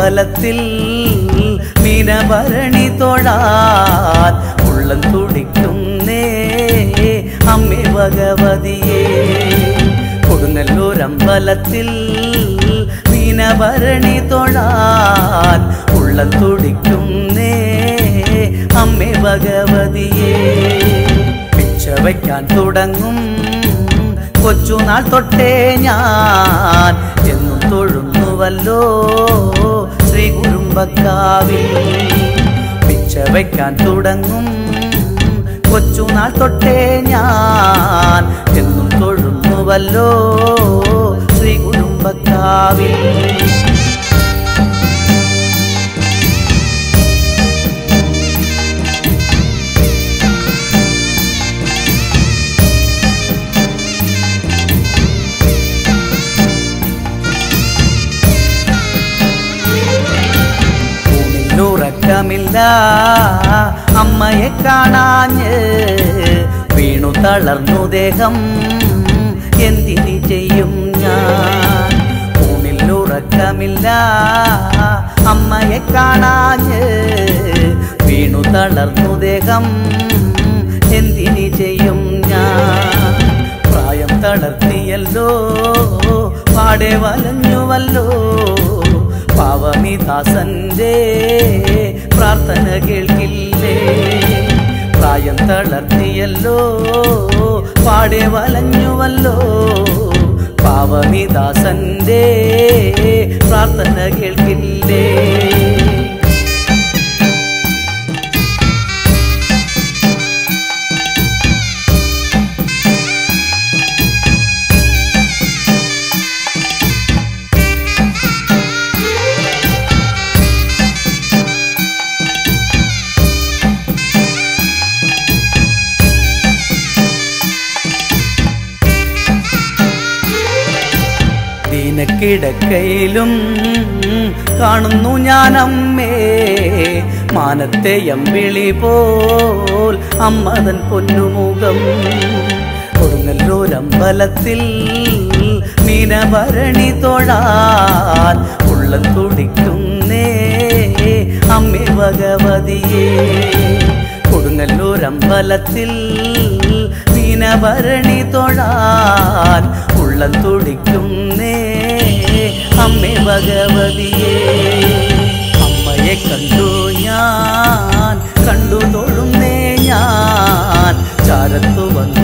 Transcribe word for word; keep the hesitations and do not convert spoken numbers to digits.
കൊടുങ്ങല്ലൂരമ്പലത്തിൽ മീനഭരണി തൊഴാൻ ഉള്ളം തുടിക്കുന്നേ അമ്മേ ഭഗവതിയേ. കൊടുങ്ങല്ലൂരമ്പലത്തിൽ മീനഭരണി തൊഴാൻ ഉള്ളം തുടിക്കുന്നേ അമ്മേ ഭഗവതിയേ. പിച്ച വയ്ക്കാൻ തുടങ്ങും കൊച്ചുനാൾ തൊട്ടേ ഞാൻ എന്നും തൊഴുന്നുവല്ലോ ശ്രീ കുരുമ്പക്കാവിൽ. പിച്ച വയ്ക്കാൻ തുടങ്ങും കൊച്ചുനാൾ തൊട്ടേ ഞാൻ എന്നും തൊഴുന്നുവല്ലോ ശ്രീ കുരുമ്പക്കാവിൽ. ഉറക്കമില്ല അമ്മയെ കാണാഞ്ഞ് വീണു തളർന്നു ദേഹം എന്തിനി ചെയ്യും ഞാൻ. ഊണിൽ ഉറക്കമില്ല അമ്മയെ കാണാഞ്ഞ് വീണു തളർന്നു ദേഹം എന്തിനി ചെയ്യും ഞാൻ. പ്രായം തളർത്തിയല്ലോ പാടെ വലഞ്ഞുവല്ലോ പാവമിദാസന്റെ പ്രാർത്ഥന കേൾക്കില്ലേ. പ്രായം തളർത്തിയല്ലോ പാടെ വലഞ്ഞുവല്ലോ പാവമിദാസന്റെ പ്രാർത്ഥന കേൾക്കില്ലേ. കിടക്കയിലും കാണുന്നു ഞാൻ അമ്മേ മാനത്തെ അമ്പിളി പോൽ അമ്മതൻ പൊന്നുമുഖം. കൊടുങ്ങല്ലൂരമ്പലത്തിൽ മീനഭരണി തൊഴാൻ ഉള്ളം തുടിക്കുന്നേ അമ്മേ ഭഗവതിയേ. കൊടുങ്ങല്ലൂരമ്പലത്തിൽ മീനഭരണി തൊഴാൻ ഉള്ളം തുടിക്കുന്നേ അമ്മേ ഭഗവതിയേ. അമ്മയെ കണ്ടു ഞാൻ കണ്ടു തൊഴുന്നേ ഞാൻ ചാരത്തു വന്നു